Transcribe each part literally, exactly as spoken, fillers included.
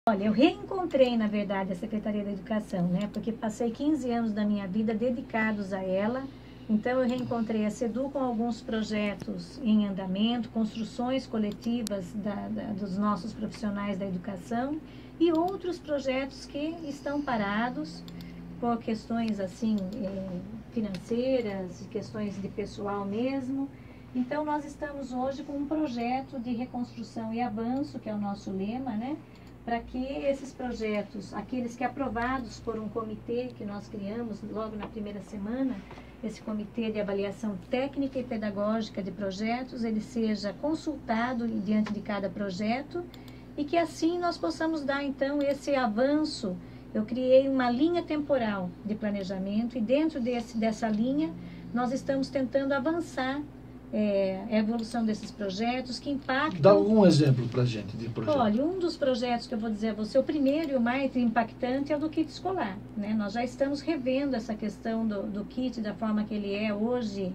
Olha, eu reencontrei, na verdade, a Secretaria da Educação, né? Porque passei quinze anos da minha vida dedicados a ela. Então, eu reencontrei a SEDU com alguns projetos em andamento, construções coletivas da, da, dos nossos profissionais da educação e outros projetos que estão parados por questões, assim, financeiras, questões de pessoal mesmo. Então, nós estamos hoje com um projeto de reconstrução e avanço, que é o nosso lema, né? Para que esses projetos, aqueles que aprovados por um comitê que nós criamos logo na primeira semana, esse comitê de avaliação técnica e pedagógica de projetos, ele seja consultado diante de cada projeto e que assim nós possamos dar então esse avanço. Eu criei uma linha temporal de planejamento e dentro desse, dessa linha nós estamos tentando avançar É, a evolução desses projetos que impactam... Dá algum exemplo para a gente de projeto. Olha, um dos projetos que eu vou dizer a você, o primeiro e o mais impactante é o do kit escolar, né? Nós já estamos revendo essa questão do, do kit da forma que ele é hoje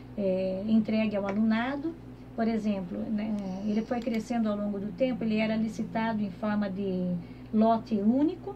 é, entregue ao alunado. Por exemplo, né, ele foi crescendo ao longo do tempo, ele era licitado em forma de lote único,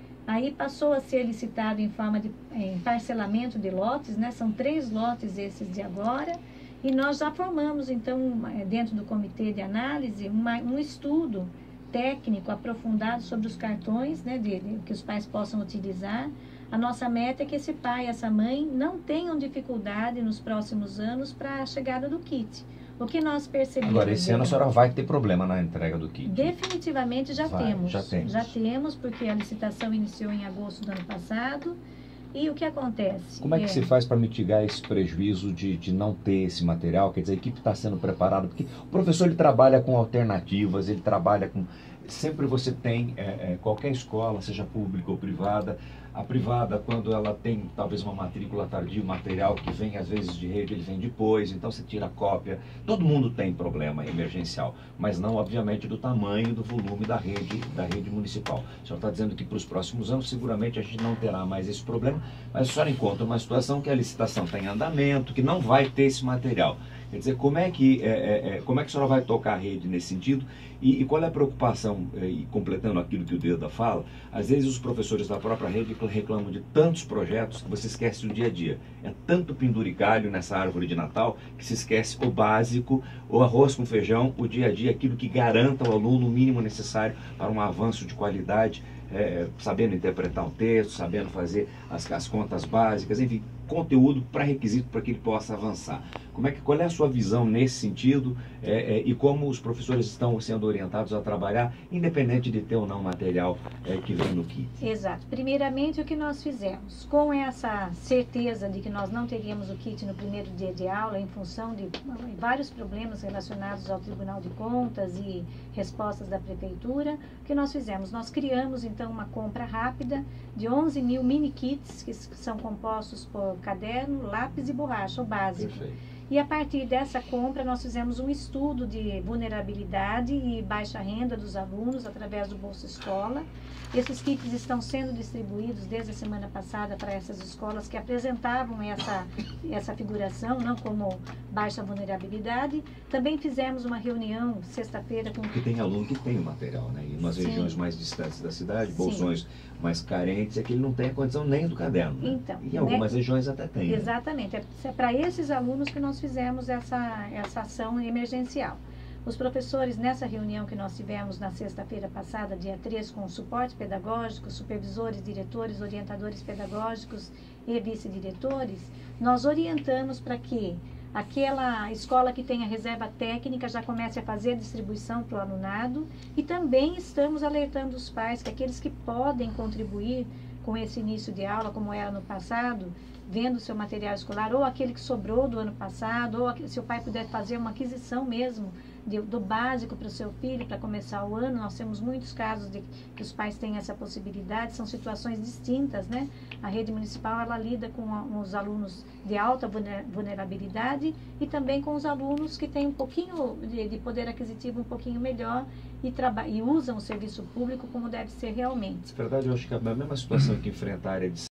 aí passou a ser licitado em forma de em parcelamento de lotes, né? São três lotes esses de agora. E nós já formamos, então, dentro do comitê de análise, uma, um estudo técnico aprofundado sobre os cartões, né, de, de, que os pais possam utilizar. A nossa meta é que esse pai e essa mãe não tenham dificuldade nos próximos anos para a chegada do kit. O que nós percebemos... Agora, esse ano a senhora vai ter problema na entrega do kit? Definitivamente já vai, temos. Já temos. Já temos, porque a licitação iniciou em agosto do ano passado. E o que acontece? Como é que é... se faz para mitigar esse prejuízo de, de não ter esse material? Quer dizer, a equipe está sendo preparada, porque o professor ele trabalha com alternativas, ele trabalha com... Sempre você tem, é, é, qualquer escola, seja pública ou privada, a privada, quando ela tem talvez uma matrícula tardia, material que vem às vezes de rede, ele vem depois, então você tira a cópia. Todo mundo tem problema emergencial, mas não, obviamente, do tamanho, do volume da rede, da rede municipal. A senhora está dizendo que para os próximos anos, seguramente a gente não terá mais esse problema, mas a senhora encontra uma situação que a licitação está em andamento, que não vai ter esse material. Quer dizer, como é que, é, é, como é que a senhora vai tocar a rede nesse sentido? E, e qual é a preocupação, é, e completando aquilo que o Deda fala, às vezes os professores da própria rede reclamam de tantos projetos que você esquece o dia a dia. É tanto penduricalho nessa árvore de Natal que se esquece o básico, o arroz com feijão, o dia a dia, aquilo que garanta ao aluno o mínimo necessário para um avanço de qualidade, é, sabendo interpretar um texto, sabendo fazer as, as contas básicas, enfim, conteúdo pré-requisito para que ele possa avançar. Como é que, qual é a sua visão nesse sentido é, é, e como os professores estão sendo orientados a trabalhar, independente de ter ou não material é, que vem no kit? Exato. Primeiramente, o que nós fizemos? Com essa certeza de que nós não teríamos o kit no primeiro dia de aula, em função de vários problemas relacionados ao Tribunal de Contas e respostas da Prefeitura, o que nós fizemos? Nós criamos, então, uma compra rápida de onze mil mini kits, que são compostos por caderno, lápis e borracha, o básico. Perfeito. E a partir dessa compra, nós fizemos um estudo de vulnerabilidade e baixa renda dos alunos através do Bolsa Escola. Esses kits estão sendo distribuídos desde a semana passada para essas escolas que apresentavam essa, essa figuração, não como baixa vulnerabilidade. Também fizemos uma reunião sexta-feira com... Porque tem aluno que tem o material, né? E nas Sim. regiões mais distantes da cidade, bolsões Sim. mais carentes, é que ele não tem a condição nem do caderno. Né? Então, em algumas né? regiões até tem. Exatamente. Né? É para esses alunos que nós fizemos essa, essa ação emergencial. Os professores, nessa reunião que nós tivemos na sexta-feira passada, dia três, com o suporte pedagógico, supervisores, diretores, orientadores pedagógicos e vice-diretores, nós orientamos para que aquela escola que tem a reserva técnica já comece a fazer a distribuição para o alunado e também estamos alertando os pais que aqueles que podem contribuir com esse início de aula, como era no passado, vendo o seu material escolar, ou aquele que sobrou do ano passado, ou se o pai puder fazer uma aquisição mesmo de, do básico para o seu filho, para começar o ano. Nós temos muitos casos de que os pais têm essa possibilidade, são situações distintas, né? A rede municipal, ela lida com, a, com os alunos de alta vulnerabilidade e também com os alunos que têm um pouquinho de, de poder aquisitivo um pouquinho melhor e, e usam o serviço público como deve ser realmente. Na verdade, eu acho que é a mesma situação que enfrenta a área de